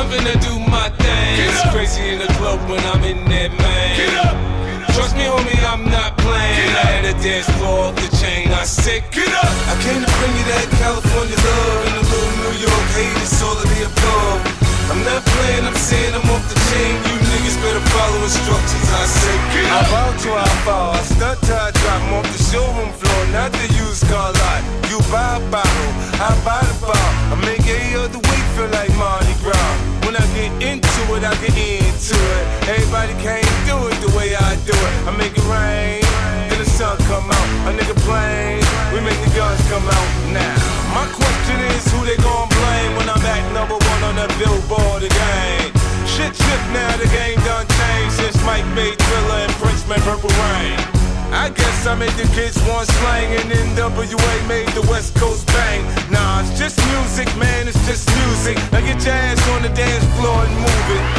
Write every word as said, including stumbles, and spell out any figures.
jumping to do my thing. It's crazy in the club when I'm in that man. Get up. Trust me, homie, I'm not playing. I had a dance floor off the chain. I said, get up. I came to bring you that California love and a little New York hate. It's all of the above. I'm not playing, I'm saying I'm off the chain. You niggas better follow instructions. I say, get up. I bow to I fall. I stunt till I drop. I'm off the showroom floor, not the used car lot. You buy a bottle, I buy the bar. I make every other week feel like Mardi Gras. When I get into it, I get into it. Everybody can't do it the way I do it. I make it rain, then the sun come out. A nigga playing, we make the guns come out now. My question is who they gon' blame when I'm at number one on the Billboard again? Shit shift now, the game done changed since Mike made Thriller and Prince made Purple Rain. I guess I made the kids want slang and N W A made the West Coast bang. Nah, it's just music, man, it's just music. Now get your ass on the dance floor and move it.